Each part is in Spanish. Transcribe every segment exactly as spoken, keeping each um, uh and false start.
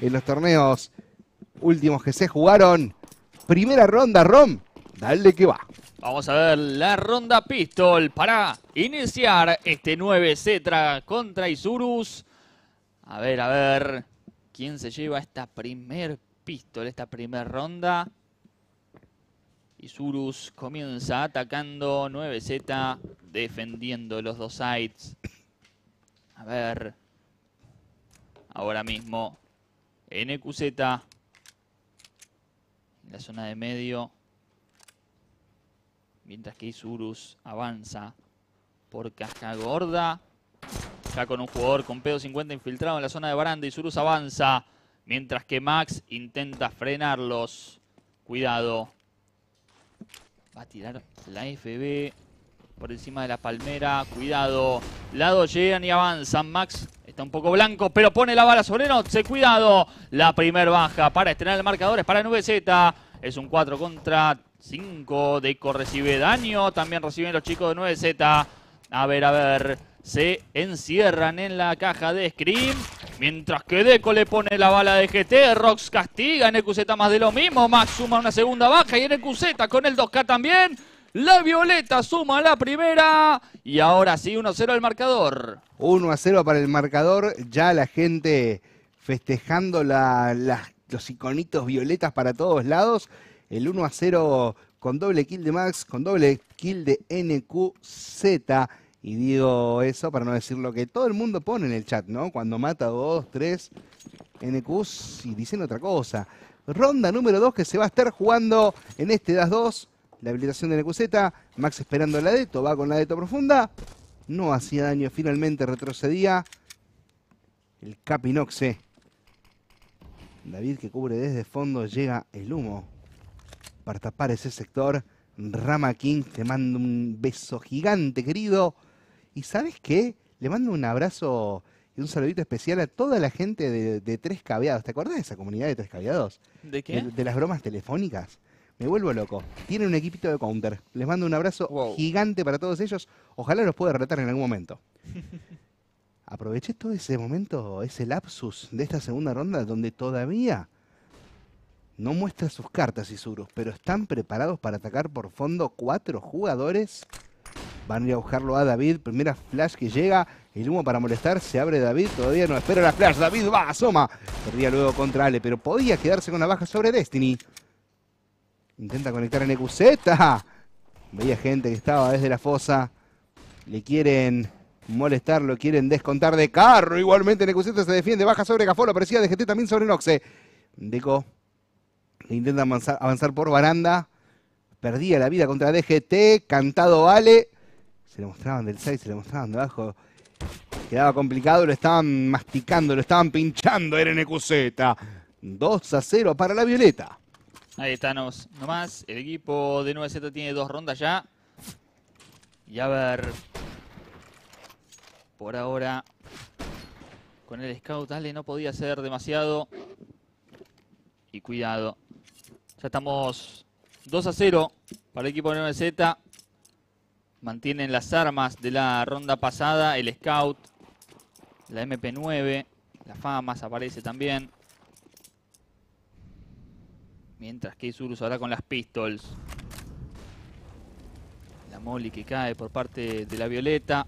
en los torneos últimos que se jugaron. Primera ronda, Rom, dale que va. Vamos a ver la ronda pistol para iniciar este nueve Z contra Isurus. A ver, a ver, ¿quién se lleva esta primer pistol, esta primera ronda? Isurus comienza atacando, nueve Z defendiendo los dos sides. A ver, ahora mismo N Q Z en la zona de medio. Mientras que Isurus avanza por Caja Gorda. Ya con un jugador con P cincuenta infiltrado en la zona de baranda. Isurus avanza. Mientras que Max intenta frenarlos. Cuidado. Va a tirar la F B por encima de la palmera. Cuidado. Lado llegan y avanzan. Max está un poco blanco, pero pone la bala sobre Noxe. Cuidado. La primer baja para estrenar el marcador es para nueve Z. Es un cuatro contra cinco. Deco recibe daño. También reciben los chicos de nueve Z. A ver, a ver. Se encierran en la caja de Scream. Mientras que Deco le pone la bala de G T. Rox castiga. N Q Z más de lo mismo. Max suma una segunda baja. Y N Q Z con el dos K también. La Violeta suma la primera. Y ahora sí, uno cero el marcador. uno a cero para el marcador. Ya la gente festejando la, la, los iconitos violetas para todos lados. El uno a cero con doble kill de Max, con doble kill de N Q Z. Y digo eso para no decir lo que todo el mundo pone en el chat, ¿no? Cuando mata dos, tres N Qs y dicen otra cosa. Ronda número dos que se va a estar jugando en este Das dos. La habilitación de N Q Z. Max esperando la Deto, va con la Deto profunda. No hacía daño, finalmente retrocedía. El Capinoxe. David que cubre desde fondo, llega el humo para tapar ese sector. Rama King te manda un beso gigante, querido. ¿Y sabes qué? Le mando un abrazo y un saludito especial a toda la gente de, de Tres Caveados. ¿Te acordás de esa comunidad de Tres Caveados? ¿De qué? De, de las bromas telefónicas. Me vuelvo loco. Tienen un equipito de counter. Les mando un abrazo wow. gigante para todos ellos. Ojalá los pueda relatar en algún momento. Aproveché todo ese momento, ese lapsus de esta segunda ronda donde todavía no muestra sus cartas Isurus, pero están preparados para atacar por fondo. Cuatro jugadores van a ir a buscarlo a David. Primera flash que llega, el humo para molestar, se abre David, todavía no espera la flash. David va, asoma. Perdía luego contra Ale, pero podía quedarse con la baja sobre Destiny. Intenta conectar a N Q Z. Veía gente que estaba desde la fosa. Le quieren molestar, lo quieren descontar de carro. Igualmente N Q Z se defiende, baja sobre Cafolo, parecía D G T también sobre Noxe. Deco intenta avanzar, avanzar por baranda. Perdía la vida contra D G T. Cantado Ale. Se le mostraban del seis, se le mostraban de abajo. Quedaba complicado, lo estaban masticando, lo estaban pinchando. Era N Q Z. dos a cero para la Violeta. Ahí está nos, nomás. El equipo de nueve Z tiene dos rondas ya. Y a ver. Por ahora. Con el Scout Ale no podía hacer demasiado. Y cuidado. Ya estamos dos a cero para el equipo de nueve Z. Mantienen las armas de la ronda pasada. El Scout. La M P nueve. La Famas aparece también. Mientras que Isurus ahora con las pistols. La Molly que cae por parte de la Violeta.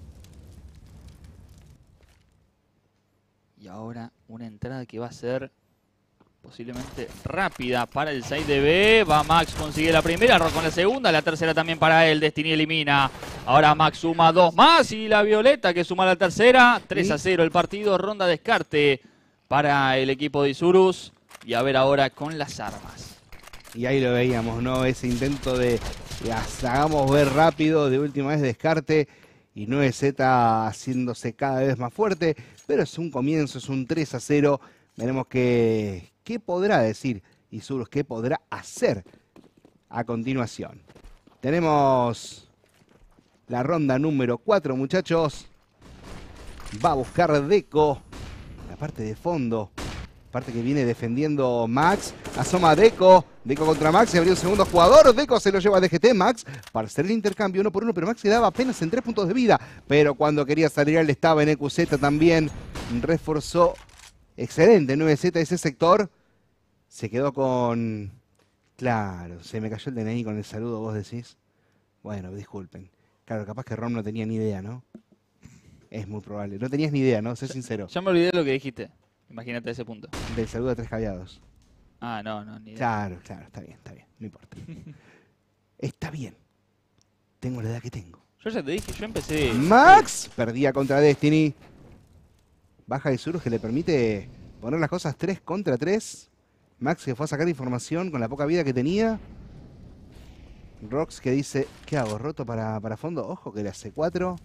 Y ahora una entrada que va a ser posiblemente rápida para el seis de B. Va Max, consigue la primera, Rock con la segunda, la tercera también para él. Destiny elimina. Ahora Max suma dos más y la Violeta que suma la tercera. tres a cero el partido, ronda descarte para el equipo de Isurus. Y a ver ahora con las armas. Y ahí lo veíamos, ¿no? Ese intento de, de hagamos ver rápido, de última vez descarte. Y nueve Z haciéndose cada vez más fuerte. Pero es un comienzo, es un tres a cero. Veremos qué, qué podrá decir Isurus, qué podrá hacer a continuación. Tenemos la ronda número cuatro, muchachos. Va a buscar Deco. La parte de fondo. Parte que viene defendiendo Max. Asoma Deco. Deco contra Max. Se abrió un segundo jugador. Deco se lo lleva a D G T. Max para hacer el intercambio uno por uno. Pero Max se daba apenas en tres puntos de vida. Pero cuando quería salir él estaba en N Q Z también. Reforzó Excelente, nueve Z ese sector. Se quedó con... Claro, se me cayó el D N I con el saludo, vos decís. Bueno, disculpen. Claro, capaz que Rom no tenía ni idea, ¿no? Es muy probable. No tenías ni idea, ¿no? Sé sincero. Ya me olvidé de lo que dijiste. Imagínate ese punto. Del saludo a tres caviados. Ah, no, no, ni idea. Claro, claro, está bien, está bien. No importa. Está bien. Tengo la edad que tengo. Yo ya te dije, yo empecé... Max perdía contra Destiny. Baja de Surus que le permite poner las cosas tres contra tres. Max que fue a sacar información con la poca vida que tenía. Rox que dice, ¿qué hago? ¿Roto para, para fondo? Ojo que la C cuatro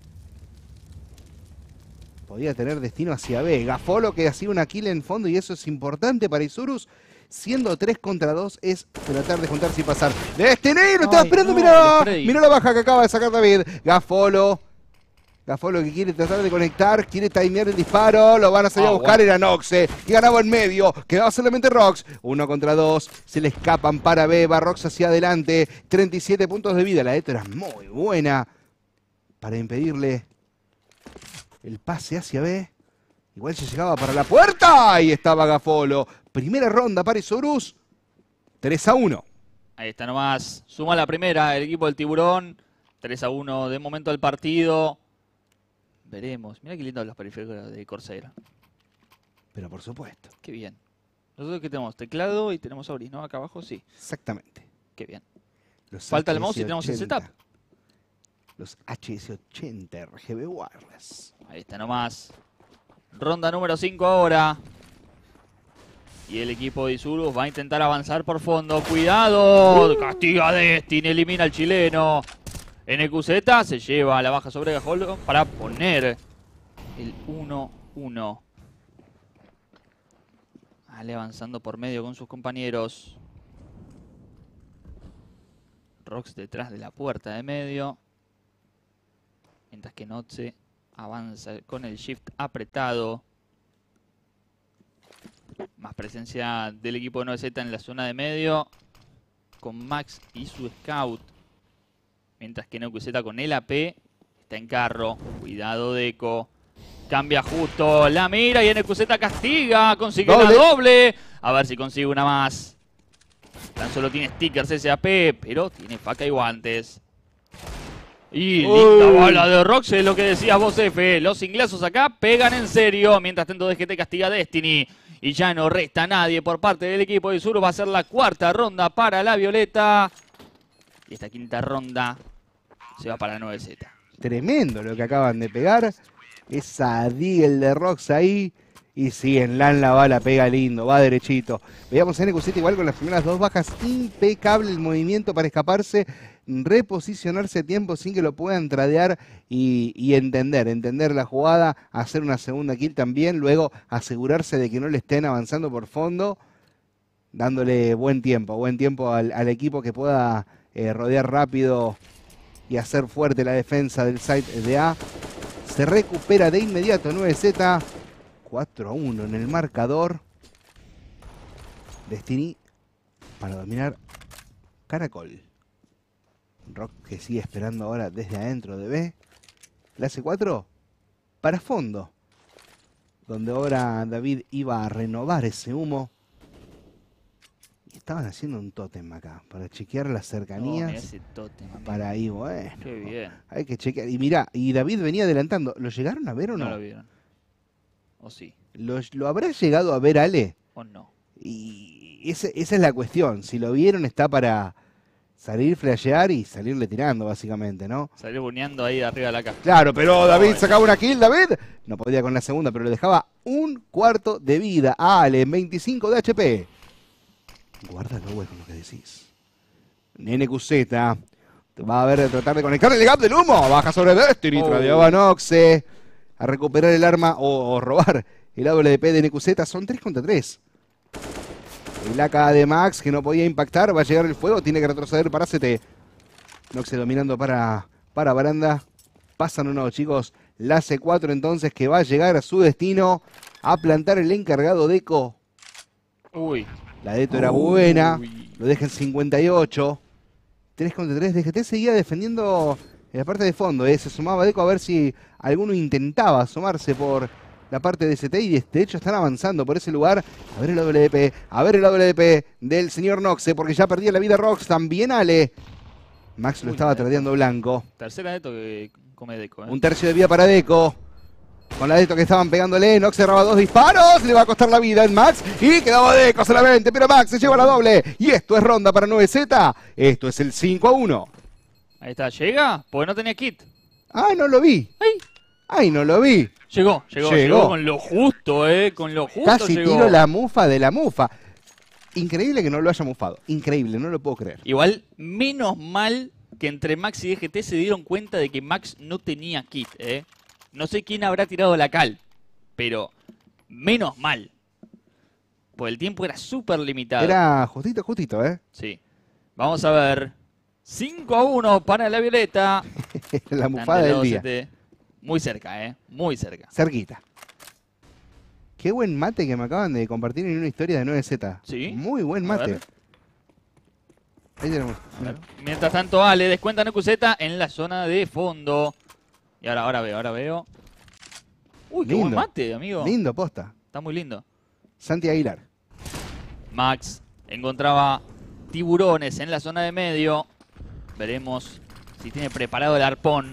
podía tener destino hacia B. Gafolo que hacía una kill en fondo y eso es importante para Isurus. Siendo tres contra dos es tratar de juntarse y pasar. ¡Destiny! ¡Lo estaba esperando! No, ¡Mirá! ¡Mirá la baja que acaba de sacar David! Gafolo. Gafolo que quiere tratar de conectar, quiere timear el disparo, lo van a salir oh, a buscar, bueno. Era Noxe, que ganaba en medio, quedaba solamente Rox, uno contra dos, se le escapan para B, va Rox hacia adelante, treinta y siete puntos de vida, la Eto era muy buena para impedirle el pase hacia B, igual se llegaba para la puerta, ahí estaba Gafolo, primera ronda para Isurus, tres a uno. Ahí está nomás, suma la primera, el equipo del Tiburón, tres a uno de momento del partido. Veremos. Mira qué lindo los periféricos de Corsair. Pero por supuesto. Qué bien. Nosotros que tenemos teclado y tenemos Auris, ¿no? Acá abajo sí. Exactamente. Qué bien. Los Falta el mouse y tenemos el setup. Los H S ochenta R G B Wireless. Ahí está nomás. Ronda número cinco ahora. Y el equipo de Isurus va a intentar avanzar por fondo. ¡Cuidado! Uh. Castiga a Destiny, elimina al chileno. N Q Z se lleva a la baja sobre Gafolo para poner el uno uno. Ale avanzando por medio con sus compañeros. Rox detrás de la puerta de medio. Mientras que Noxe avanza con el shift apretado. Más presencia del equipo de nueve Z en la zona de medio. Con Max y su scout. Mientras que N Q Z con el A P está en carro. Cuidado Deco. Cambia justo. La mira y N Q Z castiga. Consigue doble. La doble. A ver si consigue una más. Tan solo tiene stickers ese A P. Pero tiene faca y guantes. Y linda Uy. Bala de Rox. Es lo que decías vos, F. Los inglesos acá pegan en serio. Mientras tanto D G T castiga a Destiny. Y ya no resta nadie por parte del equipo de Isurus. Va a ser la cuarta ronda para la Violeta. Y esta quinta ronda se va para nueve Z. Tremendo lo que acaban de pegar. Esa Deagle de Rox ahí. Y sí, en LAN la bala pega lindo, va derechito. Veíamos a N Q Z igual con las primeras dos bajas. Impecable el movimiento para escaparse. Reposicionarse a tiempo sin que lo puedan tradear. Y, y entender, entender la jugada. Hacer una segunda kill también. Luego asegurarse de que no le estén avanzando por fondo. Dándole buen tiempo, buen tiempo al, al equipo que pueda eh, rodear rápido y hacer fuerte la defensa del site de A. Se recupera de inmediato nueve Z. cuatro a uno en el marcador. Destiny para dominar Caracol. Rock que sigue esperando ahora desde adentro de B. La C cuatro para fondo. Donde ahora David iba a renovar ese humo. Estaban haciendo un tótem acá, para chequear las cercanías. Oh, ese tótem, para ahí, bueno. Qué bien. Hay que chequear. Y mirá, y David venía adelantando. ¿Lo llegaron a ver o no? No lo vieron. ¿O sí? ¿Lo, lo habrá llegado a ver Ale? ¿O no? Y ese, esa es la cuestión. Si lo vieron está para salir, flashear y salirle tirando, básicamente, ¿no? Salir buneando ahí de arriba de la caja. Claro, pero David sacaba una kill, David. No podía con la segunda, pero le dejaba un cuarto de vida a Ale en veinticinco de H P. Guárdalo, güey, con lo que decís. N Q Z va a ver tratar de conectar el gap del humo. Baja sobre Destiny, oh. Tradeaba a Noxe a recuperar el arma o, o robar el A W P de N Q Z. Son tres contra tres. El A K de Max que no podía impactar. Va a llegar el fuego. Tiene que retroceder para C T. Noxe dominando para, para Baranda. Pasan uno, chicos. La C cuatro entonces que va a llegar a su destino. A plantar el encargado Deco. Uy. La Deto era buena, lo deja en cincuenta y ocho. tres contra tres, D G T seguía defendiendo en la parte de fondo. ¿eh? Se sumaba Deco a ver si alguno intentaba asomarse por la parte de S T y de hecho están avanzando por ese lugar. A ver el A W P, a ver el A W P del señor Noxe, porque ya perdía la vida Rox, también Ale. Max lo Uy, estaba tradeando blanco. Tercera Deto que come Deco. ¿eh? Un tercio de vida para Deco. Con la Deto que estaban pegándole, Nox cerraba dos disparos, le va a costar la vida en Max y quedaba Deco solamente, pero Max se lleva la doble. Y esto es ronda para nueve Z, esto es el cinco a uno. Ahí está, ¿llega? Porque no tenía kit. Ah, no lo vi. Ay, Ay no lo vi. Llegó, llegó, llegó, llegó con lo justo, eh, con lo justo Casi llegó. tiro la mufa de la mufa. Increíble que no lo haya mufado, increíble, no lo puedo creer. Igual, menos mal que entre Max y D G T se dieron cuenta de que Max no tenía kit, eh. No sé quién habrá tirado la cal, pero menos mal. Pues el tiempo era súper limitado. Era justito, justito, ¿eh? Sí. Vamos a ver. cinco a uno para la Violeta. La mufada del día. Siete. Muy cerca, ¿eh? Muy cerca. Cerquita. Qué buen mate que me acaban de compartir en una historia de nueve Z. Sí. Muy buen mate. Ahí tenemos. Mientras tanto, Ale descuenta N Q Z en la zona de fondo. Y ahora, ahora veo, ahora veo. Uy, qué lindo, buen mate, amigo. Lindo, posta. Está muy lindo. Santi Aguilar. Max encontraba tiburones en la zona de medio. Veremos si tiene preparado el arpón.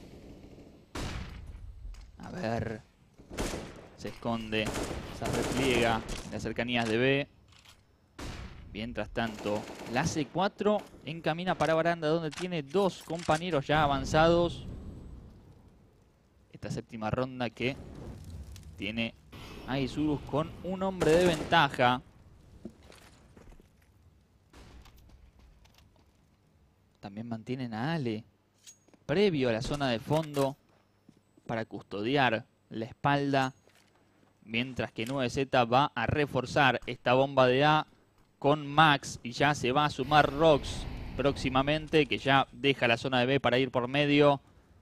A ver. Se esconde. Se repliega en las cercanías de B. Mientras tanto, la C cuatro encamina para baranda donde tiene dos compañeros ya avanzados. Esta séptima ronda que tiene a Isurus con un hombre de ventaja. También mantienen a Ale previo a la zona de fondo para custodiar la espalda. Mientras que nueve Z va a reforzar esta bomba de A con Max y ya se va a sumar Rox próximamente, que ya deja la zona de B para ir por medio.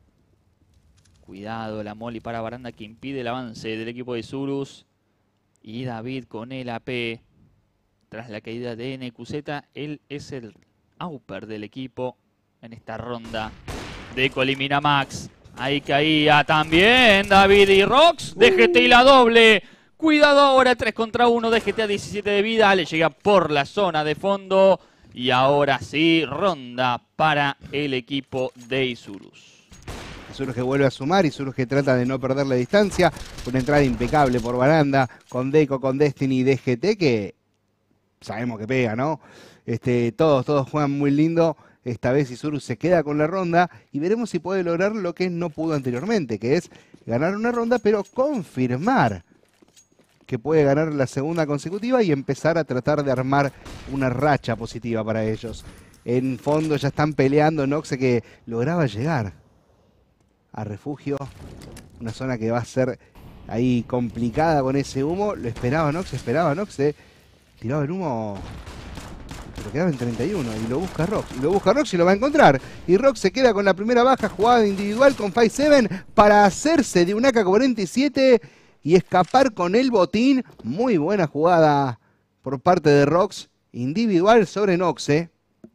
Cuidado la Molly para baranda que impide el avance del equipo de Isurus. Y David con el A P. Tras la caída de N Q Z, él es el Auper del equipo en esta ronda. Deco elimina a Max. Ahí caía también David y Rox. D G T y la doble. Cuidado ahora, tres contra uno. D G T a diecisiete de vida. Le llega por la zona de fondo. Y ahora sí, ronda para el equipo de Isurus. Isurus que vuelve a sumar, Isurus que trata de no perder la distancia. Una entrada impecable por baranda con Deco, con Destiny y D G T que sabemos que pega, ¿no? Este, todos, todos juegan muy lindo. Esta vez Isurus se queda con la ronda y veremos si puede lograr lo que no pudo anteriormente, que es ganar una ronda, pero confirmar que puede ganar la segunda consecutiva y empezar a tratar de armar una racha positiva para ellos. En fondo ya están peleando, Noxe que lograba llegar a refugio, una zona que va a ser ahí complicada con ese humo. Lo esperaba Noxe, esperaba Noxe, tiraba el humo, pero quedaba en treinta y uno y lo busca Rox, y lo busca Rox y lo va a encontrar. Y Rox se queda con la primera baja, jugada individual con cinco siete para hacerse de un A K cuarenta y siete y escapar con el botín. Muy buena jugada por parte de Rox, individual sobre Noxe.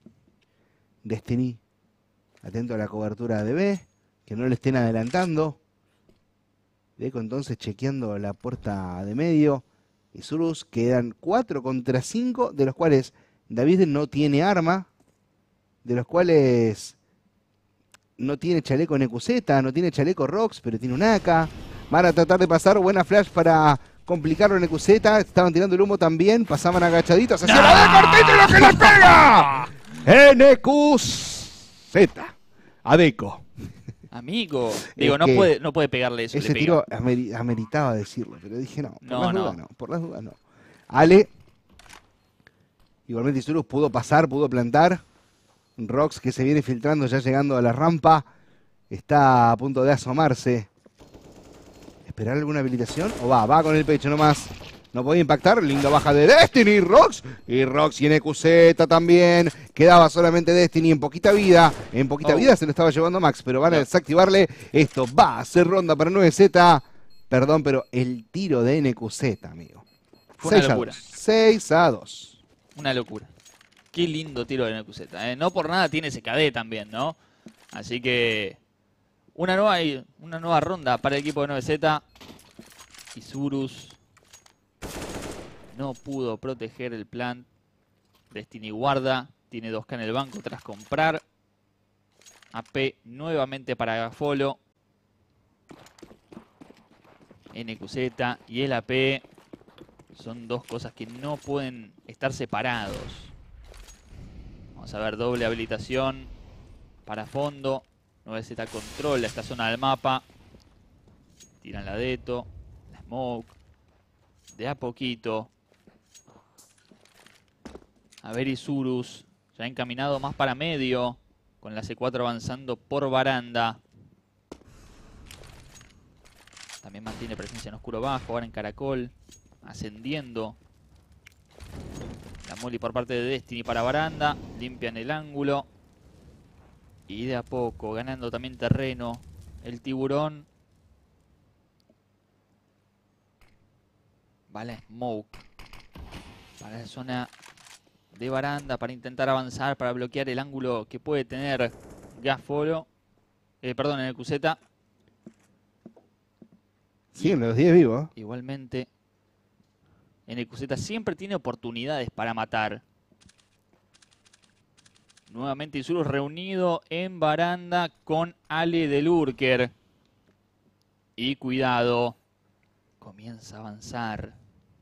Destiny, atento a la cobertura de B, que no le estén adelantando. Deco entonces chequeando la puerta de medio. Isurus quedan cuatro contra cinco, de los cuales David no tiene arma, de los cuales no tiene chaleco N Q Z, no tiene chaleco Rox, pero tiene un A K. Van a tratar de pasar, buena flash para complicarlo en N Q Z. Estaban tirando el humo también, pasaban agachaditos hacia ¡no! La de cortito y lo que le pega. N Q Z. A Deco. Amigo, digo, es no puede, no puede pegarle eso. Ese tiro ameri ameritaba decirlo, pero dije no, por no, las no. dudas no, por las dudas no. Ale, igualmente Isurus pudo pasar, pudo plantar. Rox que se viene filtrando ya llegando a la rampa, está a punto de asomarse. ¿Esperar alguna habilitación? O va, va con el pecho nomás. No podía impactar, linda baja de Destiny, Rox. Y Rox y N Q Z también. Quedaba solamente Destiny en poquita vida. En poquita oh. vida se lo estaba llevando Max, pero van a desactivarle. Esto va a ser ronda para nueve Z. Perdón, pero el tiro de N Q Z, amigo. Fue una locura. seis a dos. Una locura. Qué lindo tiro de N Q Z. ¿eh? No por nada tiene ese K D también, ¿no? Así que una nueva, una nueva ronda para el equipo de nueve Z. Isurus no pudo proteger el plant. Destiny guarda. Tiene dos K en el banco tras comprar. A P nuevamente para Gafolo. N Q Z y el A P son dos cosas que no pueden estar separados. Vamos a ver, doble habilitación para fondo. nueve Z controla esta zona del mapa. Tiran la Deto, la Smoke. De a poquito. A ver Isurus, ya encaminado más para medio. Con la C cuatro avanzando por baranda. También mantiene presencia en oscuro bajo, ahora en caracol. Ascendiendo. La molly por parte de Destiny para baranda. Limpian el ángulo. Y de a poco, ganando también terreno. El tiburón. Vale, Smoke. Para la zona de baranda, para intentar avanzar, para bloquear el ángulo que puede tener Gafolo. Eh, perdón, en el Q Z. Siguen los diez vivos. Igualmente, en el Q Z siempre tiene oportunidades para matar. Nuevamente Isurus reunido en baranda con Ale de Lurker. Y cuidado, comienza a avanzar.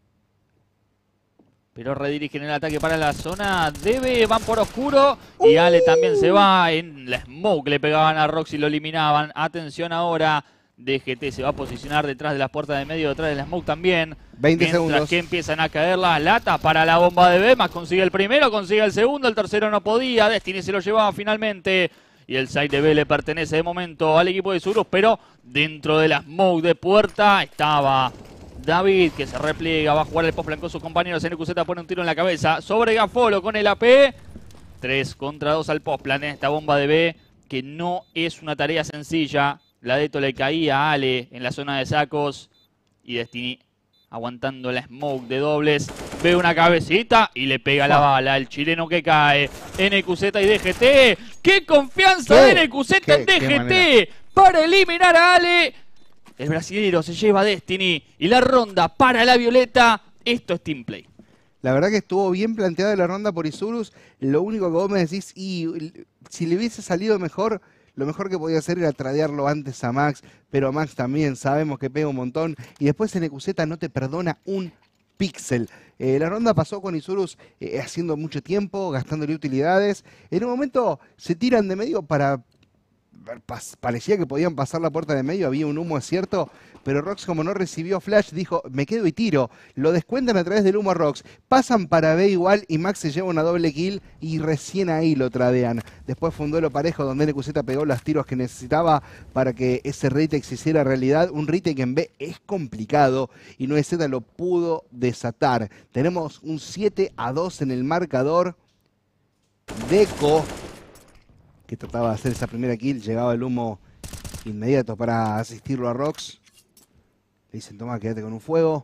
Pero redirigen el ataque para la zona de B, van por oscuro. Y Ale también se va. En la Smoke le pegaban a Rox y lo eliminaban. Atención ahora. D G T se va a posicionar detrás de las puertas de medio, detrás de la Smoke también. veinte Mientras segundos. que empiezan a caer las latas para la bomba de B. Más consigue el primero, consigue el segundo, el tercero no podía. Destiny se lo llevaba finalmente. Y el side de B le pertenece de momento al equipo de Isurus, pero dentro de la Smoke de puerta estaba David, que se repliega, va a jugar el post blanco. Sus compañeros en el Q Z pone un tiro en la cabeza sobre Gafolo con el A P. tres contra dos al post plan en esta bomba de B, que no es una tarea sencilla. La Deto le caía a Ale en la zona de sacos. Y Destiny aguantando la Smoke de dobles. Ve una cabecita y le pega la bala. El chileno que cae. N Q Z y D G T. ¡Qué confianza de N Q Z en D G T! Para eliminar a Ale. El brasilero se lleva a Destiny. Y la ronda para la Violeta. Esto es Team Play. La verdad que estuvo bien planteada la ronda por Isurus. Lo único que vos me decís, y si le hubiese salido mejor... Lo mejor que podía hacer era tradearlo antes a Max, pero Max también sabemos que pega un montón. Y después N Q Z no te perdona un píxel. Eh, la ronda pasó con Isurus eh, haciendo mucho tiempo, gastándole utilidades. En un momento se tiran de medio para... Parecía que podían pasar la puerta de medio, había un humo, es cierto, pero Rox, como no recibió flash, dijo, me quedo y tiro. Lo descuentan a través del humo a Rox, pasan para B igual y Max se lleva una doble kill y recién ahí lo tradean. Después fue un duelo parejo donde N Q Z pegó los tiros que necesitaba para que ese retake se hiciera realidad. Un retake en B es complicado y nueve Z lo pudo desatar. Tenemos un siete a dos en el marcador. Deco, que trataba de hacer esa primera kill, llegaba el humo inmediato para asistirlo a Rox. Le dicen, toma, quédate con un fuego.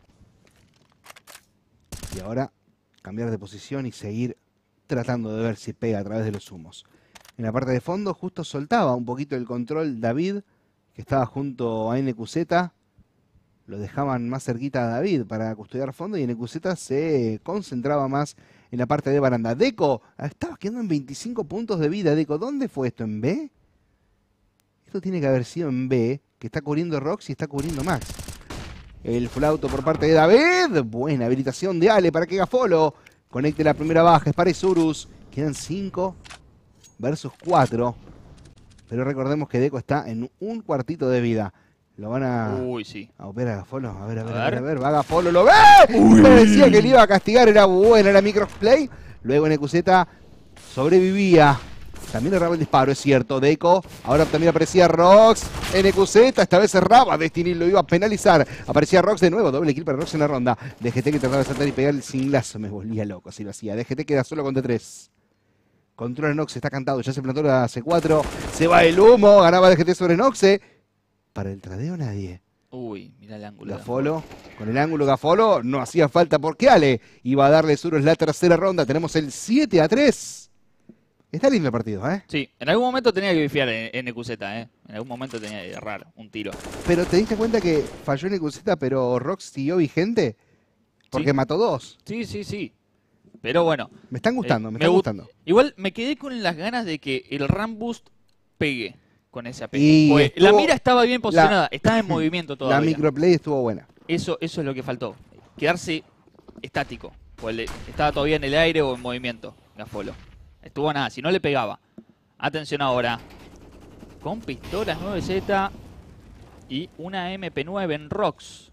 Y ahora cambiar de posición y seguir tratando de ver si pega a través de los humos. En la parte de fondo justo soltaba un poquito el control David, que estaba junto a N Q Z. Lo dejaban más cerquita a David para custodiar fondo y N Q Z se concentraba más en la parte de baranda. Deco, estaba quedando en veinticinco puntos de vida. Deco, ¿dónde fue esto? ¿En B? Esto tiene que haber sido en B, que está cubriendo Rox y está cubriendo Max. El full auto por parte de David. Buena habilitación de Ale para que Gafolo conecte la primera baja. Es para Isurus. Quedan cinco versus cuatro. Pero recordemos que Deco está en un cuartito de vida. Lo van a... Uy, sí. A ver a Gafolo. A ver, a ver, A a ver, ver. a ver. Va Gafolo, lo ve. Me decía que le iba a castigar. Era buena la microplay. Luego N Q Z sobrevivía. También erraba el disparo, es cierto. Deco. Ahora también aparecía Rox. N Q Z. Esta vez cerraba. Destiny lo iba a penalizar. Aparecía Rox de nuevo. Doble kill para Rox en la ronda. D G T que trataba de saltar y pegar el sin lazo. Me volvía loco si lo hacía. D G T queda solo con T tres. Controla Noxe. Está cantado. Ya se plantó la C cuatro. Se va el humo. Ganaba D G T sobre Noxe. Para el tradeo nadie. Uy, mira el ángulo. Gafolo, con el ángulo Gafolo, no hacía falta porque Ale iba a darle Isurus la tercera ronda. Tenemos el siete a tres. Está lindo el partido, ¿eh? Sí, en algún momento tenía que bifiar en N Q Z, ¿eh? En algún momento tenía que errar un tiro. Pero ¿te diste cuenta que falló N Q Z, pero Rox siguió vigente? Porque Sí. mató dos. Sí, sí, sí. Pero bueno. Me están gustando, eh, me me están gu- gustando. Igual me quedé con las ganas de que el Ram Boost pegue con ese A P. Y Porque estuvo- la mira estaba bien posicionada, la- estaba en movimiento La todavía. microplay estuvo buena. Eso, eso es lo que faltó. Quedarse estático. Pues le- estaba todavía en el aire o en movimiento, Gafolo. Estuvo nada, si no le pegaba. Atención ahora. Con pistolas nueve Z y una M P nueve en Rox.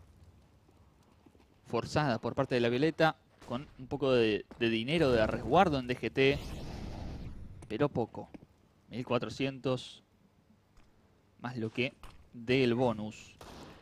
Forzada por parte de la Violeta. Con un poco de, de dinero de resguardo en D G T. Pero poco. mil cuatrocientos. Más lo que del bonus.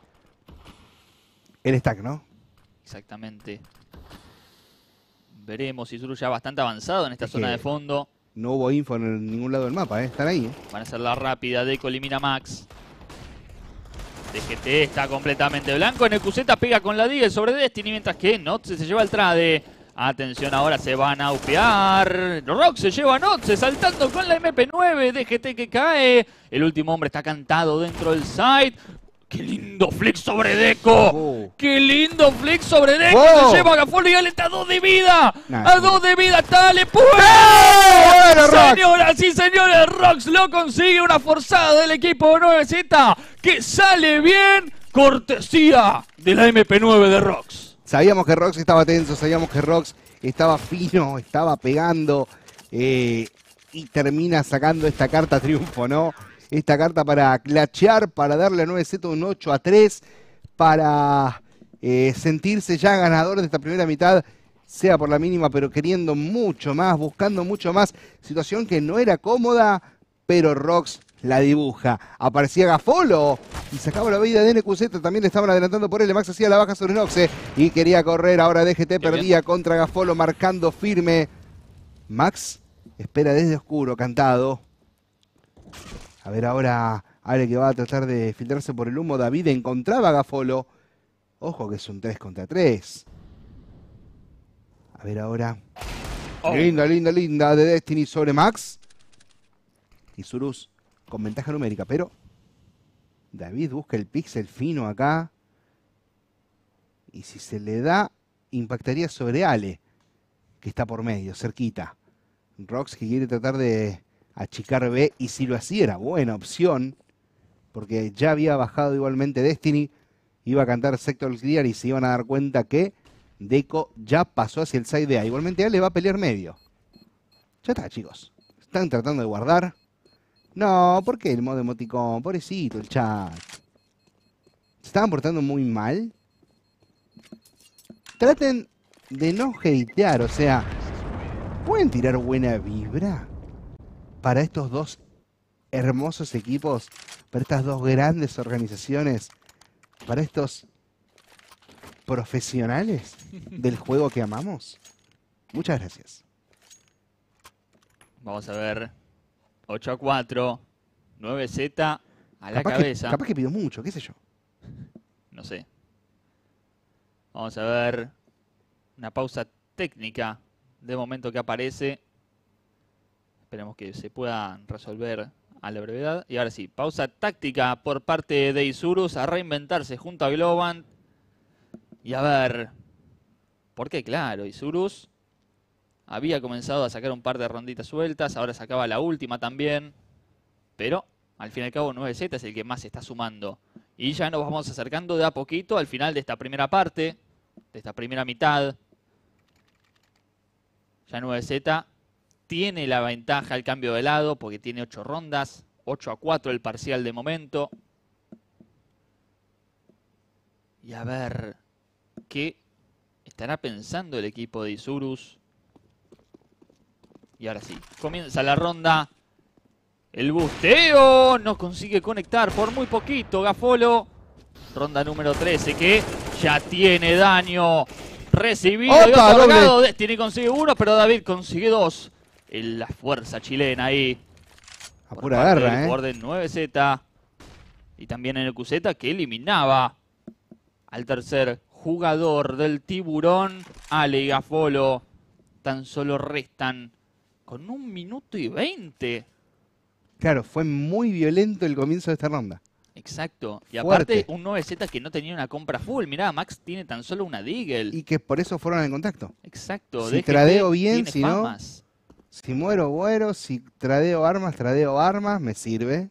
El stack, ¿no? Exactamente. Veremos si Zuru ya bastante avanzado en esta Es zona que- de fondo. No hubo info en ningún lado del mapa, ¿eh? Están ahí, ¿eh? Van a hacer la rápida. Deco elimina a Max. D G T está completamente blanco. N Q Z pega con la Deagle sobre Destiny. Mientras que Notze se lleva el trade. Atención, ahora se van a upear. Rox se lleva a Notze saltando con la M P nueve. D G T que cae. El último hombre está cantado dentro del site. ¡Qué lindo flick sobre Deco! Oh. ¡Qué lindo flick sobre Deco! Wow. Se lleva a Gafolo y Ale está a dos de vida. Nah, a sí. dos de vida está Ale. ¡Pum! ¡Bueno, Rox! Señoras y señores, Rox lo consigue. Una forzada del equipo nueve Z que sale bien. Cortesía de la M P nueve de Rox. Sabíamos que Rox estaba tenso, sabíamos que Rox estaba fino, estaba pegando eh, y termina sacando esta carta triunfo, ¿no? Esta carta para clachear, para darle a nueve Z un ocho a tres, para eh, sentirse ya ganador de esta primera mitad, sea por la mínima, pero queriendo mucho más, buscando mucho más. Situación que no era cómoda, pero Rox la dibuja. Aparecía Gafolo y sacaba la vida de N Q Z. También le estaban adelantando por él. Max hacía la baja sobre Noxe y quería correr. Ahora D G T perdía contra Gafolo, marcando firme. Max espera desde oscuro, cantado. A ver ahora Ale que va a tratar de filtrarse por el humo. David encontraba a Gafolo. Ojo que es un tres contra tres. A ver ahora. Oh. Linda, linda, linda de Destiny sobre Max. Y Zurus con ventaja numérica, pero David busca el píxel fino acá. Y si se le da, impactaría sobre Ale, que está por medio, cerquita. Rox que quiere tratar de achicar B, y si lo hacía era buena opción, porque ya había bajado igualmente Destiny, iba a cantar Sector Clear y se iban a dar cuenta que Deco ya pasó hacia el side de A. Igualmente Ale va a pelear medio. Ya está, chicos. Están tratando de guardar. No, ¿por qué el modo emoticón? Pobrecito el chat. Se estaban portando muy mal. Traten de no hatear, o sea, ¿pueden tirar buena vibra para estos dos hermosos equipos, para estas dos grandes organizaciones, para estos profesionales del juego que amamos? Muchas gracias. Vamos a ver. ocho a cuatro. nueve Z a la Capaz cabeza. Que, capaz que pido mucho, qué sé yo. No sé. Vamos a ver. Una pausa técnica de momento que aparece. Esperemos que se pueda resolver a la brevedad. Y ahora sí, pausa táctica por parte de Isurus a reinventarse junto a Globant. Y a ver. Porque claro, Isurus había comenzado a sacar un par de ronditas sueltas. Ahora sacaba la última también. Pero al fin y al cabo nueve Z es el que más se está sumando. Y ya nos vamos acercando de a poquito al final de esta primera parte. De esta primera mitad. Ya nueve Z tiene la ventaja al cambio de lado porque tiene ocho rondas. ocho a cuatro el parcial de momento. Y a ver qué estará pensando el equipo de Isurus. Y ahora sí, comienza la ronda. El busteo no consigue conectar por muy poquito Gafolo. Ronda número trece que ya tiene daño recibido y ¡Opa, otorgado. doble! Destiny consigue uno, pero David consigue dos. En la fuerza chilena ahí. A por pura parte guerra, del ¿eh? jugador del nueve Z. Y también en el Q Z que eliminaba al tercer jugador del Tiburón, Ale y Gafolo. Tan solo restan con un minuto y veinte. Claro, fue muy violento el comienzo de esta ronda. Exacto. Y Fuerte. aparte, un nueve Z que no tenía una compra full. Mirá, Max tiene tan solo una Deagle. Y que por eso fueron en contacto. Exacto. Si D G T tradeo bien, tiene si famas. no, si muero, muero. Si tradeo armas, tradeo armas, me sirve.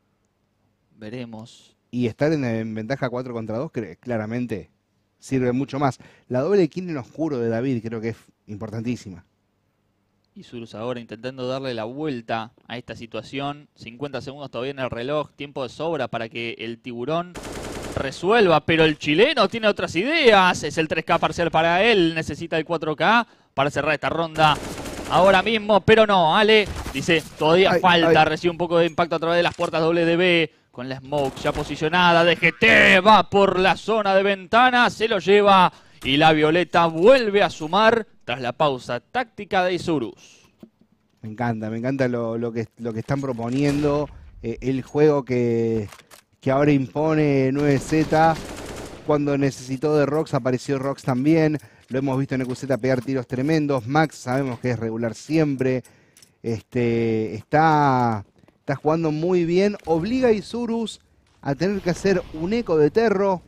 Veremos. Y estar en, en ventaja cuatro contra dos, claramente sirve mucho más. La doble kill en oscuro de David creo que es importantísima. Isurus ahora intentando darle la vuelta a esta situación. cincuenta segundos todavía en el reloj. Tiempo de sobra para que el tiburón resuelva. Pero el chileno tiene otras ideas. Es el tres K parcial para él. Necesita el cuatro K para cerrar esta ronda ahora mismo. Pero no, Ale dice, todavía ay, falta. Ay. Recibe un poco de impacto a través de las puertas W D B. Con la smoke ya posicionada. D G T va por la zona de ventana. Se lo lleva. Y la violeta vuelve a sumar tras la pausa táctica de Isurus. Me encanta, me encanta lo, lo, que, lo que están proponiendo. Eh, el juego que, que ahora impone nueve Z. Cuando necesitó de Rox, apareció Rox también. Lo hemos visto en E Q Z pegar tiros tremendos. Max sabemos que es regular siempre. Este, está, está jugando muy bien. Obliga a Isurus a tener que hacer un eco de Terro.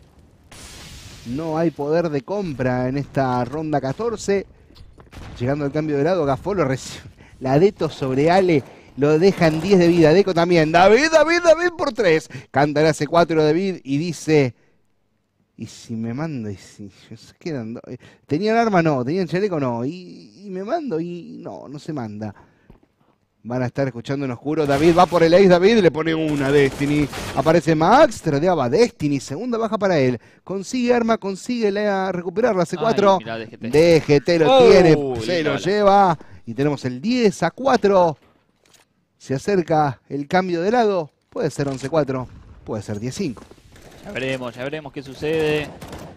No hay poder de compra en esta ronda catorce. Llegando al cambio de lado, Gafolo recibe la Deto sobre Ale. Lo deja en diez de vida. Deco también. David, David, David por tres. Canta el A C cuatro David y dice... ¿Y si me mando? ¿Y si se quedan do... ¿Tenían arma? No. ¿Tenían chaleco? No. ¿Y, y me mando? Y no, no se manda. Van a estar escuchando en oscuro. David va por el ace. David le pone una Destiny. Aparece Max. Tradeaba Destiny. Segunda baja para él. Consigue arma. Consigue la, recuperar la C cuatro. Ay, mirá, D G T. D G T lo Oh, tiene. Se linda lo bala. lleva. Y tenemos el diez a cuatro. Se acerca el cambio de lado. Puede ser once cuatro. Puede ser diez cinco. Ya veremos, ya veremos qué sucede.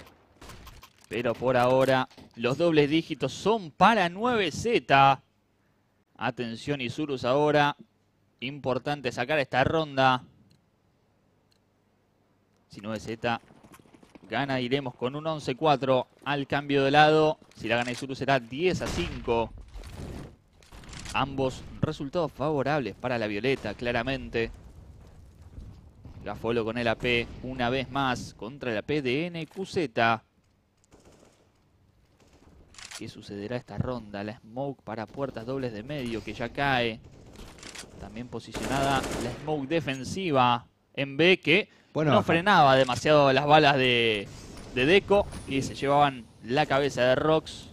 Pero por ahora, los dobles dígitos son para nueve Z. Atención Isurus ahora. Importante sacar esta ronda. Si nueve Z gana, iremos con un once cuatro al cambio de lado. Si la gana Isurus será diez a cinco. Ambos resultados favorables para la violeta, claramente. Gafolo con el A P una vez más contra el A P de N Q Z. ¿Qué sucederá esta ronda? La smoke para puertas dobles de medio que ya cae. También posicionada la smoke defensiva en B que Bueno, no baja. frenaba demasiado las balas de, de Deco y se llevaban la cabeza de Rox.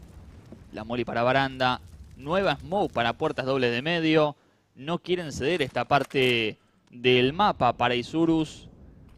La molly para baranda. Nueva smoke para puertas dobles de medio. No quieren ceder esta parte del mapa para Isurus.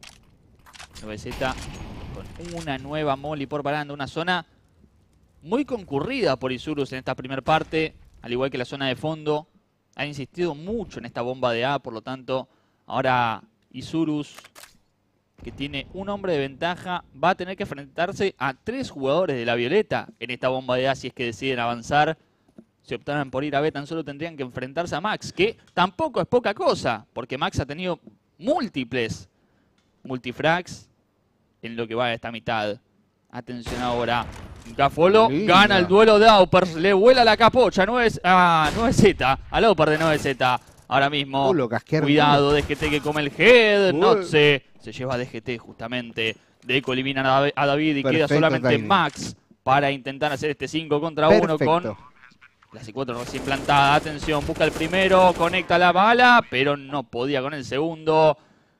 nueve Z con una nueva molly por baranda. Una zona muy concurrida por Isurus en esta primera parte, al igual que la zona de fondo. Ha insistido mucho en esta bomba de A, por lo tanto, ahora Isurus, que tiene un hombre de ventaja, va a tener que enfrentarse a tres jugadores de la violeta en esta bomba de A si es que deciden avanzar. Si optaran por ir a B, tan solo tendrían que enfrentarse a Max, que tampoco es poca cosa, porque Max ha tenido múltiples multifrags en lo que va a esta mitad. Atención ahora. Gafolo Linda. gana el duelo de Aupers. Le vuela la capocha a nueve Z. Al Auper de nueve Z. Ahora mismo. Oh, lo casqué Cuidado, D G T que come el head. Uy. Notze se lleva a D G T justamente. Deco elimina a Dav- a David y queda Perfecto solamente timing. Max para intentar hacer este cinco contra uno con Perfecto. la C cuatro recién plantada. Atención, busca el primero, conecta la bala, pero no podía con el segundo.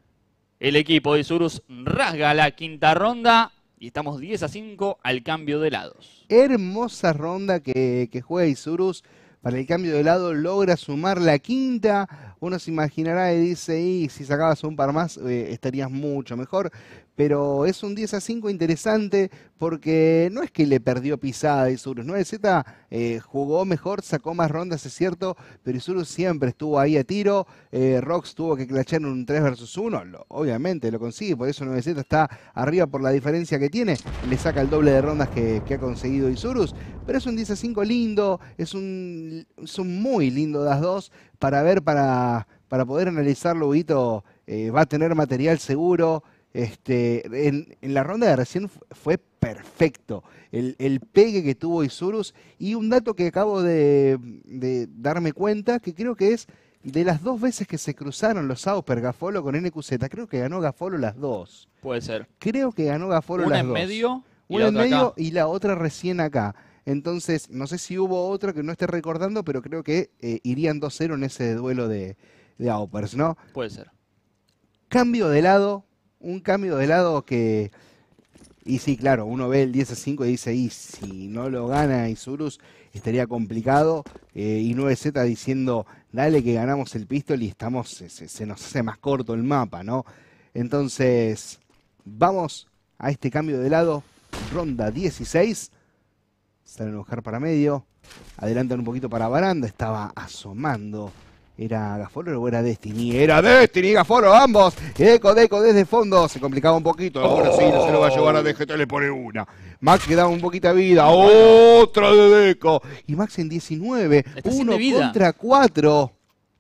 El equipo de Isurus rasga la quinta ronda y estamos diez a cinco al cambio de lados. Hermosa ronda que, que juega Isurus. Para el cambio de lado logra sumar la quinta. Uno se imaginará y dice, y si sacabas un par más eh, estarías mucho mejor. Pero es un diez a cinco interesante porque no es que le perdió pisada a Isurus. nueve Z eh, jugó mejor, sacó más rondas, es cierto, pero Isurus siempre estuvo ahí a tiro. Eh, Rox tuvo que clachar un tres versus uno, lo, obviamente lo consigue, por eso nueve Z está arriba por la diferencia que tiene. Le saca el doble de rondas que, que ha conseguido Isurus, pero es un diez a cinco lindo, es un, es un muy lindo das dos para ver, para, para poder analizarlo. Huguito eh, va a tener material seguro. Este, en, en la ronda de recién fue perfecto. El, el pegue que tuvo Isurus. Y un dato que acabo de, de darme cuenta, que creo que es de las dos veces que se cruzaron los Sauper Gafolo con N Q Z, creo que ganó Gafolo las dos. Puede ser. Creo que ganó Gafolo Una las en dos. medio y Una la en otra medio acá. y la otra recién acá. Entonces, no sé si hubo otra que no esté recordando, pero creo que eh, irían dos cero en ese duelo de, de Aupers, ¿no? Puede ser. Cambio de lado, un cambio de lado que... Y sí, claro, uno ve el diez a cinco y dice, y si no lo gana Isurus, estaría complicado. Eh, y nueve Z diciendo, dale que ganamos el pistol y estamos, se, se, se nos hace más corto el mapa, ¿no? Entonces, vamos a este cambio de lado, ronda dieciséis. Salen a buscar para medio, adelantan un poquito para baranda, estaba asomando. ¿Era Gafolo o era Destiny? ¡Era Destiny, Gafolo, ambos! Eco, Deco desde fondo, se complicaba un poquito. Ahora sí, no se lo va a llevar a D G T, le pone una. Max quedaba un poquito de vida, otra de Deco. Y Max en diecinueve, Está sin uno de vida. contra cuatro.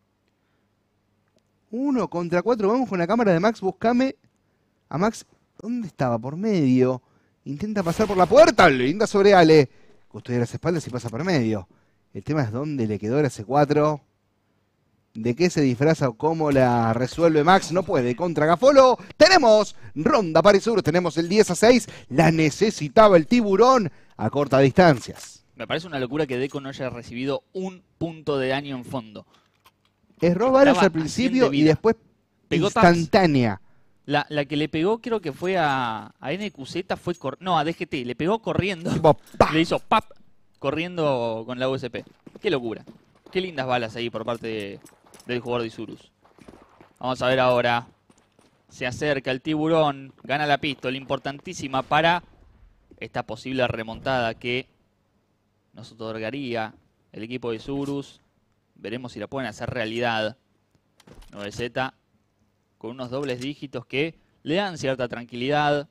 Uno contra cuatro, vamos con la cámara de Max, buscame. A Max, ¿dónde estaba? Por medio. Intenta pasar por la puerta, linda sobre Ale. Custodia las espaldas y pasa por medio. El tema es dónde le quedó la C cuatro. ¿De qué se disfraza o cómo la resuelve Max? No puede. Contra Gafolo. Tenemos ronda para Isurus. Tenemos el diez a seis. La necesitaba el tiburón a cortas distancias. Me parece una locura que Deco no haya recibido un punto de daño en fondo. Erró balas Estaba al principio a cien de y vida. después Pegó instantánea. La, la que le pegó creo que fue a, a N Q Z, fue cor no, a D G T. Le pegó corriendo. Tipo, ¡pah! Le hizo pap corriendo con la U S P. Qué locura. Qué lindas balas ahí por parte de, del jugador de Isurus. Vamos a ver ahora. Se acerca el tiburón. Gana la pistola. Importantísima para esta posible remontada que nos otorgaría el equipo de Isurus. Veremos si la pueden hacer realidad. nueve Z con unos dobles dígitos que le dan cierta tranquilidad.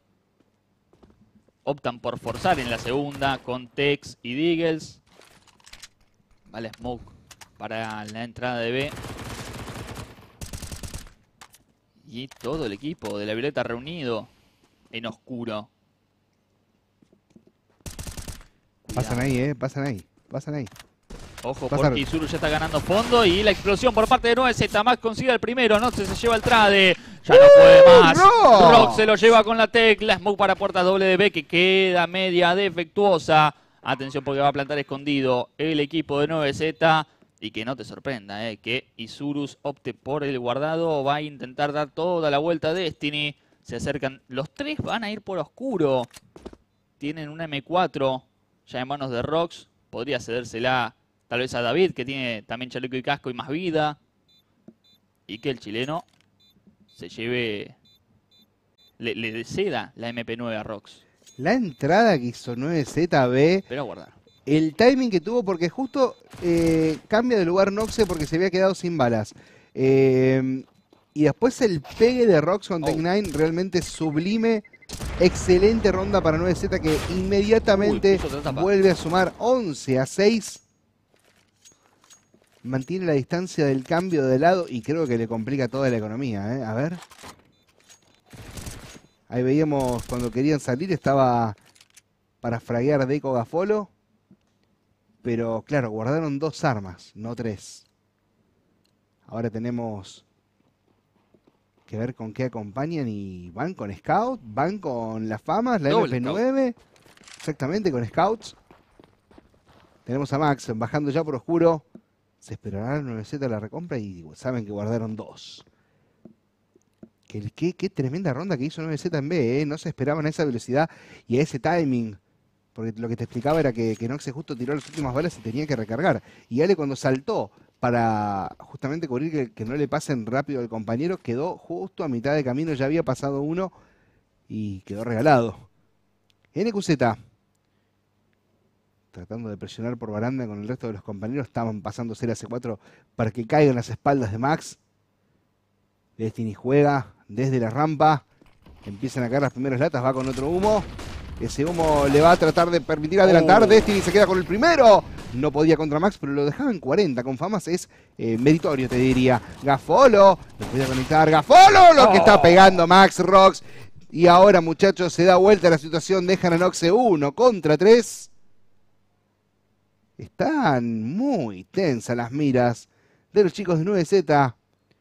Optan por forzar en la segunda con Tex y Deagles. Vale, smoke para la entrada de B. Y todo el equipo de la Violeta reunido en oscuro. Pasan ahí, eh. Pasan ahí. Pasan ahí. Ojo, Pasar. porque Isurus ya está ganando fondo y la explosión por parte de nueve Z. Max consigue el primero, no se, se lleva el trade. Ya no puede más. no! Rock se lo lleva con la tecla. Smoke para puerta doble de B que queda media defectuosa. Atención porque va a plantar escondido el equipo de nueve Z. Y que no te sorprenda, eh, que Isurus opte por el guardado. Va a intentar dar toda la vuelta a Destiny. Se acercan. Los tres van a ir por oscuro. Tienen una M cuatro ya en manos de Rox. Podría cedérsela tal vez a David, que tiene también chaleco y casco y más vida. Y que el chileno se lleve... Le, le ceda la M P nueve a Rox. La entrada que hizo nueve Z B. Pero a guardar. El timing que tuvo, porque justo eh, cambia de lugar Noxe porque se había quedado sin balas. Eh, y después el pegue de Rox con Oh. Tech nueve, realmente sublime. Excelente ronda para nueve Z que inmediatamente Uy, puso otra tapa. vuelve a sumar once a seis. Mantiene la distancia del cambio de lado y creo que le complica toda la economía, ¿eh? A ver. Ahí veíamos cuando querían salir, estaba para fraguear Deco Gafolo. Pero claro, guardaron dos armas, no tres. Ahora tenemos que ver con qué acompañan y van con Scout, van con las famas, la Doble M P nueve. Exactamente, con Scouts. Tenemos a Max bajando ya por oscuro. Se esperará nueve Z la recompra y saben que guardaron dos. Qué, qué, qué tremenda ronda que hizo nueve Z en B, ¿eh? No se esperaban a esa velocidad y a ese timing. Porque lo que te explicaba era que, que Noxe justo tiró las últimas balas y tenía que recargar. Y Ale cuando saltó para justamente cubrir que, que no le pasen rápido al compañero, quedó justo a mitad de camino, ya había pasado uno y quedó regalado. N Q Z, tratando de presionar por baranda con el resto de los compañeros, estaban pasándose la C cuatro para que caigan las espaldas de Max. Destiny juega desde la rampa, empiezan a caer las primeras latas, va con otro humo. Ese humo le va a tratar de permitir adelantar. Oh. Destiny se queda con el primero. No podía contra Max, pero lo dejaba en cuarenta. Con famas es eh, meritorio, te diría. Gafolo. Lo podía conectar. Gafolo. Lo que Oh. está pegando Max Rox. Y ahora, muchachos, se da vuelta la situación. Dejan a Noxe uno contra tres. Están muy tensas las miras de los chicos de nueve Z.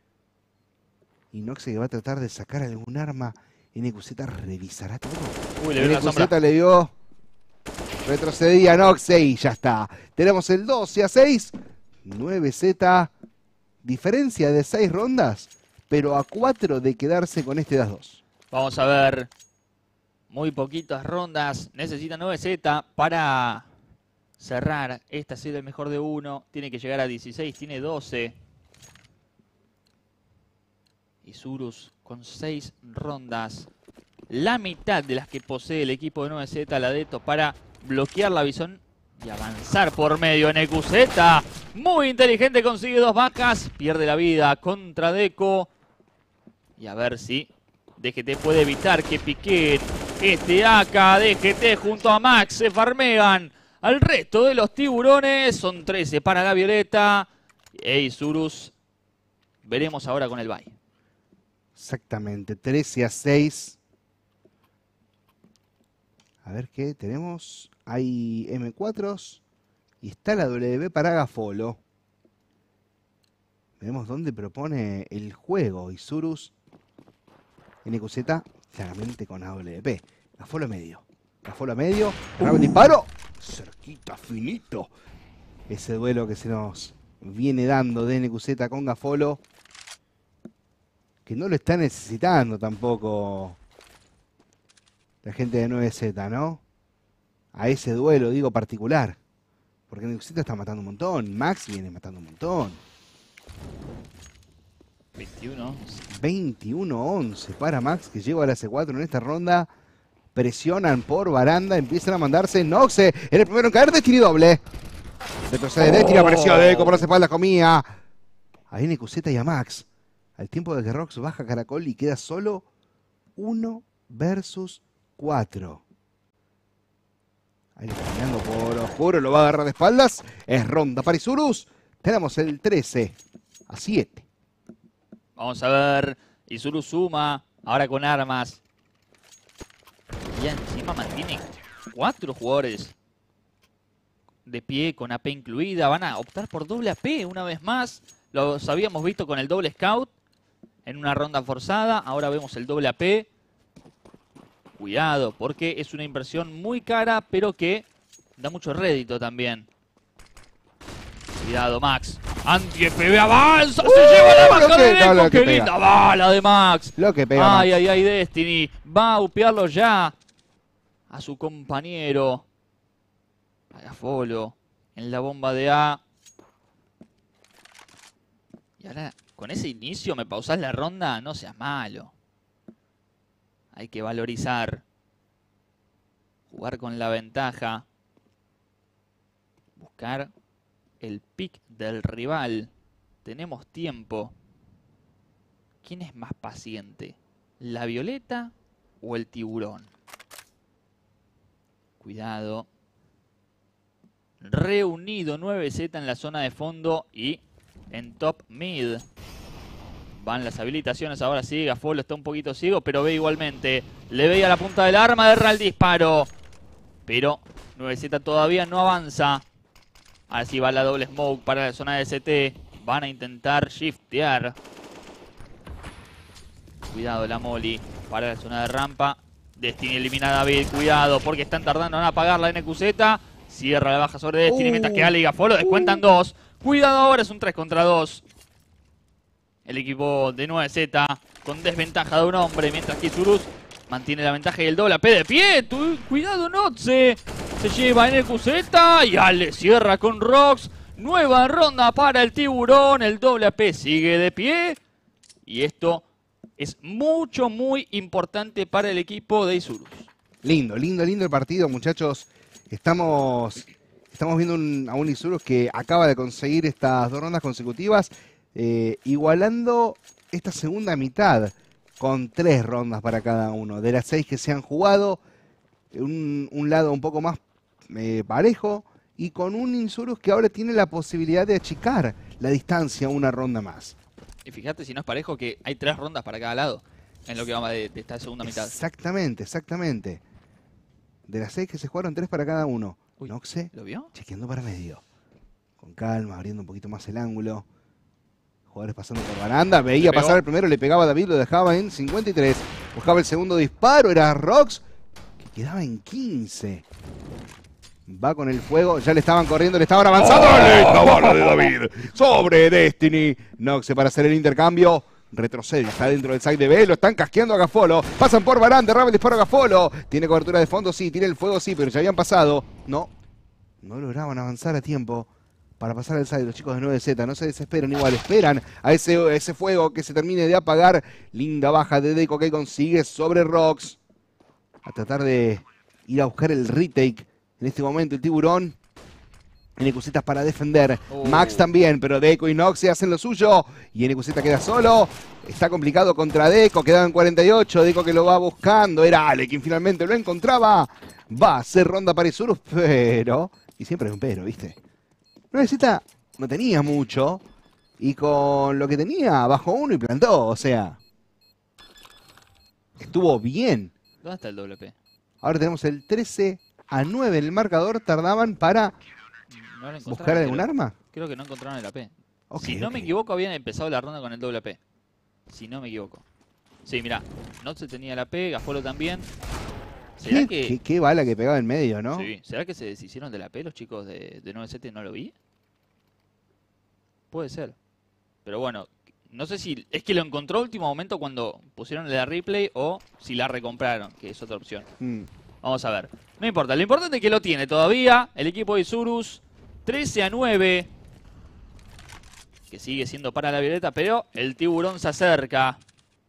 Y Noxe que va a tratar de sacar algún arma. N Q Z revisará todo. Uy, le N Q Z le dio. Retrocedía Noxe y ya está. Tenemos el doce a seis. nueve Z. Diferencia de seis rondas, pero a cuatro de quedarse con este das dos. Vamos a ver. Muy poquitas rondas. Necesita nueve Z para cerrar esta serie, el mejor de uno. Tiene que llegar a dieciséis, tiene doce. Y Zurus con seis rondas. La mitad de las que posee el equipo de nueve Z, la Deto, para bloquear la visión y avanzar por medio. N Q Z, muy inteligente, consigue dos bajas. Pierde la vida contra Deco. Y a ver si D G T puede evitar que Piquet, este A K, D G T junto a Max se farmean al resto de los tiburones. Son trece para la Violeta. Ey, Zurus, veremos ahora con el bye. Exactamente, trece a seis. A ver qué tenemos. Hay eme cuatro y está la W B para Gafolo. Veremos dónde propone el juego. Y Zurus, N Q Z, claramente con A W P. Gafolo a medio. Gafolo a medio. Uh. El disparo. Cerquita, finito. Ese duelo que se nos viene dando de N Q Z con Gafolo. Que no lo está necesitando tampoco la gente de nueve Z, ¿no? A ese duelo, digo, particular. Porque N Q Z está matando un montón. Max viene matando un montón. veintiuno. veintiuno once para Max, que llegó a la C cuatro en esta ronda. Presionan por baranda, empiezan a mandarse. Noxe, en el primero en caer, Destiny doble. Retrocede Destiny, oh. Apareció Deco por las espaldas, comía a N Q Z y a Max. Al tiempo de que Rox baja Caracol y queda solo uno versus cuatro. Ahí caminando por oscuro, lo va a agarrar de espaldas. Es ronda para Isurus. Tenemos el trece a siete. Vamos a ver. Isurus suma, ahora con armas. Y encima mantiene cuatro jugadores de pie con A P incluida. Van a optar por doble A P una vez más. Los habíamos visto con el doble Scout en una ronda forzada. Ahora vemos el doble A P. Cuidado, porque es una inversión muy cara, pero que da mucho rédito también. Cuidado, Max. Anti-F B avanza. Uh, se lleva la baja de Deco. No, ¡qué linda pega. Bala de Max! Lo que pega. Ay, Max. ay, ay, Destiny. Va a upearlo ya a su compañero. A Gafolo. En la bomba de A. Y ahora, con ese inicio, ¿me pausás la ronda? No seas malo. Hay que valorizar. Jugar con la ventaja. Buscar el pick del rival. Tenemos tiempo. ¿Quién es más paciente? ¿La Violeta o el Tiburón? Cuidado. Reunido nueve Z en la zona de fondo y en top mid. Van las habilitaciones, ahora sí, Gafolo está un poquito ciego, pero ve igualmente. Le veía la punta del arma, erra el disparo. Pero nueve Z todavía no avanza. Ahora sí va la doble smoke para la zona de S T. Van a intentar shiftear. Cuidado la Molly para la zona de rampa. Destiny elimina a David, cuidado, porque están tardando en apagar la N Q Z. Cierra la baja sobre Destiny, uh, mientras que Ale y Gafolo descuentan uh. dos. Cuidado ahora, es un tres contra dos. El equipo de nueve Z con desventaja de un hombre, mientras que Zurus mantiene la ventaja y el doble A P de pie. Tu, cuidado, Noxe. Se lleva N Q Z y Ale cierra con Rox. Nueva ronda para el Tiburón. El doble A P sigue de pie. Y esto es mucho, muy importante para el equipo de Isurus. Lindo, lindo, lindo el partido, muchachos. Estamos, estamos viendo un, a un Isurus que acaba de conseguir estas dos rondas consecutivas. Eh, igualando esta segunda mitad con tres rondas para cada uno. De las seis que se han jugado, un, un lado un poco más eh, parejo y con un Isurus que ahora tiene la posibilidad de achicar la distancia una ronda más. Y fíjate si no es parejo que hay tres rondas para cada lado. en lo que va de, de esta segunda mitad. Exactamente, exactamente. De las seis que se jugaron, tres para cada uno. Uy, Noxe, ¿lo vio? chequeando para medio. Con calma, abriendo un poquito más el ángulo. Jugadores pasando por baranda. Veía pasar el primero, le pegaba a David, lo dejaba en cincuenta y tres. Buscaba el segundo disparo, era Rox, que quedaba en quince. Va con el fuego, ya le estaban corriendo, le estaban avanzando. ¡Linda bala de David! Sobre Destiny. Noxe para hacer el intercambio. Retrocede, está dentro del side de B, lo están casqueando a Gafolo. Pasan por baranda, Ravel dispara a Gafolo. Tiene cobertura de fondo, sí, tiene el fuego, sí, pero ya habían pasado. No, no lograban avanzar a tiempo para pasar al side. Los chicos de nueve Z no se desesperan, igual esperan a ese, a ese fuego que se termine de apagar. Linda baja de Deco que consigue sobre Rox. A tratar de ir a buscar el retake. En este momento el tiburón. N Q Z para defender. Oh. Max también, pero Deco y Noxe hacen lo suyo. Y N Q Z queda solo. Está complicado contra Deco. Quedaban cuarenta y ocho. Deco que lo va buscando. Era Ale quien finalmente lo encontraba. Va a ser ronda para Isurus, pero... Y siempre es un pero, ¿viste? nueve Z no tenía mucho. Y con lo que tenía, bajó uno y plantó. O sea... Estuvo bien. ¿Dónde está el doble P? Ahora tenemos el trece a nueve en el marcador. Tardaban para... No ¿buscar algún creo, arma? Creo que no encontraron el A P. Okay, si no okay. me equivoco, habían empezado la ronda con el doble A P. Si no me equivoco. Sí, mirá. Noxe tenía el A P, Gafolo también. ¿Será ¿Qué, que... qué, qué bala que pegaba en medio, ¿no? Sí. ¿Será que se deshicieron del A P los chicos de, de nueve Z y no lo vi? Puede ser. Pero bueno, no sé si... Es que lo encontró a último momento cuando pusieron la replay o si la recompraron, que es otra opción. Mm. Vamos a ver. No importa. Lo importante es que lo tiene todavía el equipo de Isurus. trece a nueve. Que sigue siendo para la violeta, pero el tiburón se acerca.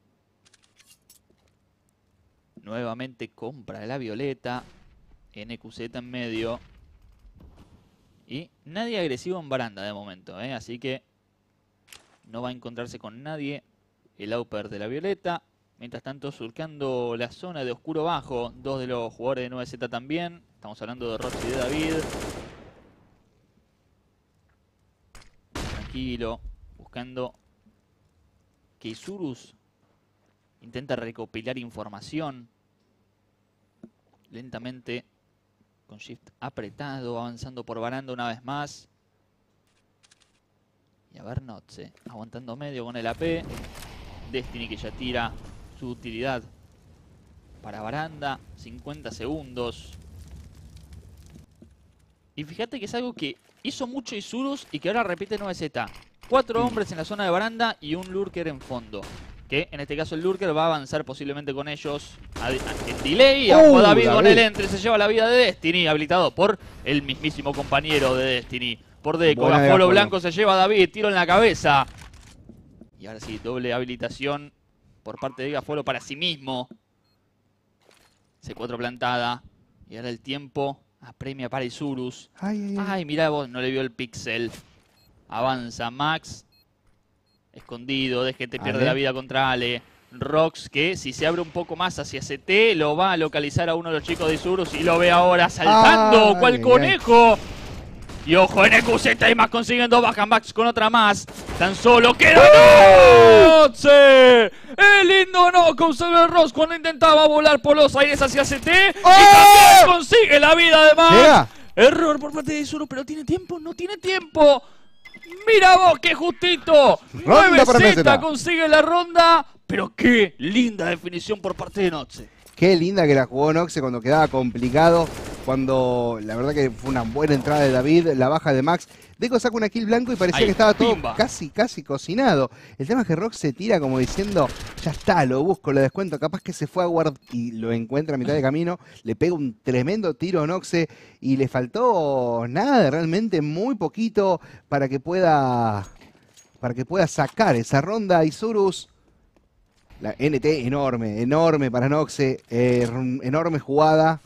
Nuevamente compra la violeta. N Q Z en medio. Y nadie agresivo en baranda de momento, ¿eh? Así que no va a encontrarse con nadie el Auper de la violeta. Mientras tanto, surcando la zona de oscuro bajo. Dos de los jugadores de nueve Z también. Estamos hablando de Rox y de David. Tranquilo. Buscando que Isurus intenta recopilar información. Lentamente. Con shift apretado. Avanzando por baranda una vez más. Y a ver Noxe. Aguantando medio con el A P. Destiny que ya tira su utilidad para baranda, cincuenta segundos. Y fíjate que es algo que hizo mucho Isurus y que ahora repite nueve Z. Cuatro hombres en la zona de baranda y un lurker en fondo. Que en este caso el lurker va a avanzar posiblemente con ellos en delay. Uh, David, David con el entre se lleva la vida de Destiny, habilitado por el mismísimo compañero de Destiny. Por Deco, Gafolo Blanco se lleva a David, tiro en la cabeza. Y ahora sí, doble habilitación por parte de Gafolo para sí mismo. C cuatro plantada. Y ahora el tiempo apremia para Isurus. Ay, ay, ay. Ay, mirá vos, no le vio el pixel. Avanza Max. Escondido, deje que te pierde la vida contra Ale. Rox que si se abre un poco más hacia C T lo va a localizar a uno de los chicos de Isurus. Y lo ve ahora saltando. Ay, ¿cuál conejo? Ay. Y ojo, N Q Z y más consiguen dos bajas. Max con otra más. Tan solo queda Noxe. El lindo no con sobre Rox cuando intentaba volar por los aires hacia C T. ¡Oh! Y también consigue la vida de Max. ¿Llega? Error por parte de Isurus, pero tiene tiempo, no tiene tiempo. Mira vos, qué justito. nueve Z consigue la ronda. Pero qué linda definición por parte de Noxe. Qué linda que la jugó Noxe cuando quedaba complicado. Cuando la verdad que fue una buena entrada de David, la baja de Max. Deco saca una kill blanco y parecía Ay, que estaba todo pimba. casi, casi cocinado. El tema es que Rox se tira como diciendo, ya está, lo busco, lo descuento. Capaz que se fue a guardar y lo encuentra a mitad de camino. Le pega un tremendo tiro a Noxe y le faltó nada, realmente muy poquito para que pueda, para que pueda sacar esa ronda. Isurus, la N T enorme, enorme para Noxe, eh, enorme jugada.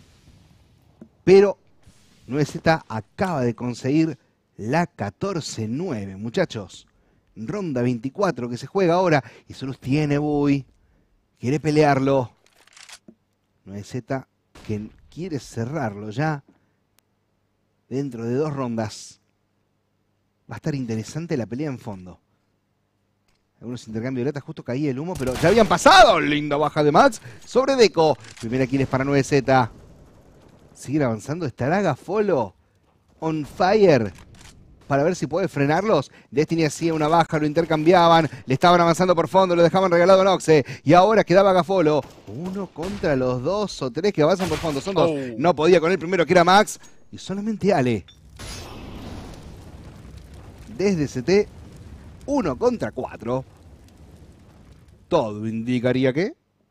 Pero nueve Z acaba de conseguir la catorce nueve, muchachos. Ronda veinticuatro que se juega ahora. Isurus tiene Bui. Quiere pelearlo. nueve Z que quiere cerrarlo ya. Dentro de dos rondas. Va a estar interesante la pelea en fondo. Algunos intercambios de latas, justo caía el humo, pero ya habían pasado. Linda baja de Max sobre Deco. Primera kill es para nueve Z. Siguen avanzando. ¿Estará Gafolo on fire para ver si puede frenarlos? Destiny hacía una baja, lo intercambiaban. Le estaban avanzando por fondo, lo dejaban regalado a Noxe. Y ahora quedaba Gafolo. Uno contra los dos o tres que avanzan por fondo. Son dos. Oh. No podía con el primero que era Max. Y solamente Ale. Desde C T. Uno contra cuatro. Todo indicaría que...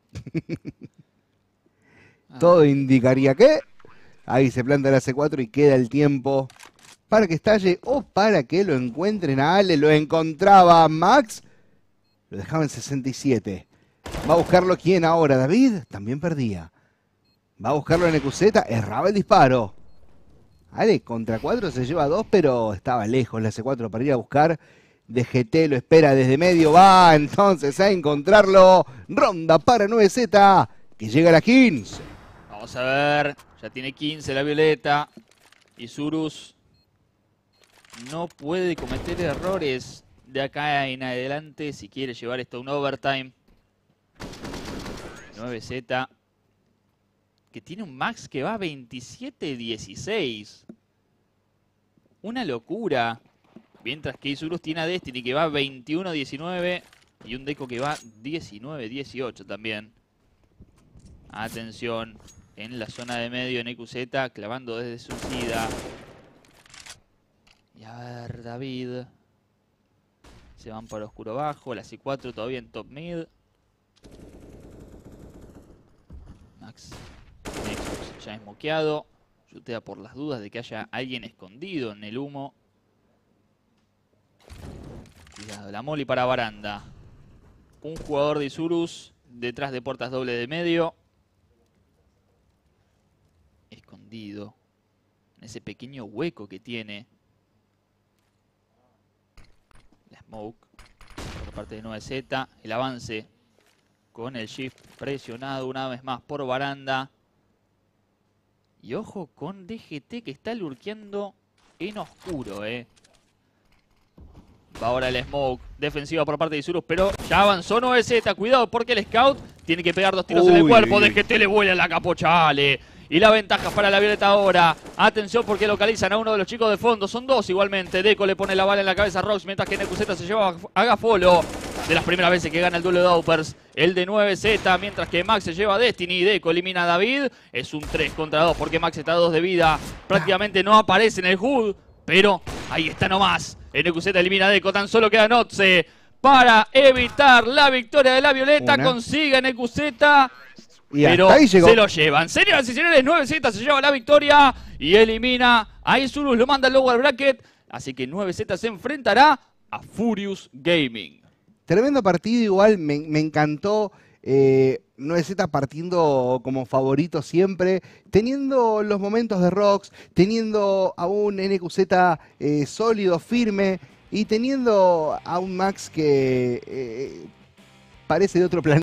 Todo indicaría que... Ahí se planta la C cuatro y queda el tiempo para que estalle o para que lo encuentren a Ale. Lo encontraba Max. Lo dejaba en sesenta y siete. Va a buscarlo quién ahora. David también perdía. Va a buscarlo en E Q Z. Erraba el disparo. Ale contra cuatro se lleva dos, pero estaba lejos la C cuatro para ir a buscar. D G T lo espera desde medio. Va entonces a encontrarlo. Ronda para nueve Z. Que llega a la quince. Vamos a ver. Ya tiene quince la Violeta. Y Zurus no puede cometer errores de acá en adelante si quiere llevar esto a un overtime. nueve Z. Que tiene un max que va veintisiete dieciséis. Una locura. Mientras que Isurus tiene a Destiny que va veintiuno diecinueve y un Deco que va diecinueve dieciocho también. Atención, en la zona de medio en E Q Z, clavando desde su sida. Y a ver, David. Se van para oscuro bajo, la C cuatro todavía en top mid. Max Nexus ya es moqueado. Chutea por las dudas de que haya alguien escondido en el humo. Cuidado, la molly para baranda. Un jugador de Isurus detrás de puertas doble de medio. Escondido en ese pequeño hueco que tiene. La smoke por parte de nueve Z. El avance con el shift presionado una vez más por baranda. Y ojo con D G T que está lurkeando en oscuro, eh. Va ahora el smoke, defensiva por parte de Isurus, pero ya avanzó nueve Z. Cuidado porque el scout tiene que pegar dos tiros Uy. en el cuerpo. D G T le vuela la capocha a Ale. Y la ventaja para la Violeta ahora. Atención porque localizan a uno de los chicos de fondo. Son dos igualmente. Deco le pone la bala en la cabeza a Rox, mientras que en E Q Z se lleva a Gafolo. De las primeras veces que gana el duelo de Daupers, el de nueve Z, mientras que Max se lleva a Destiny. Deco elimina a David. Es un tres contra dos porque Max está a dos de vida. Prácticamente no aparece en el H U D, pero ahí está nomás. En E Q Z elimina a Deco. Tan solo queda Notze para evitar la victoria de la Violeta. Una. Consigue en E Q Z. Y pero se lo llevan. Señoras y señores, nueve Z se lleva la victoria y elimina a Isurus. Lo manda al lower bracket. Así que nueve Z se enfrentará a Furious Gaming. Tremendo partido igual. Me, me encantó. Eh, nueve Z partiendo como favorito siempre, teniendo los momentos de Rox, teniendo a un N Q Z eh, sólido, firme, y teniendo a un Max que eh, parece de otro planeta.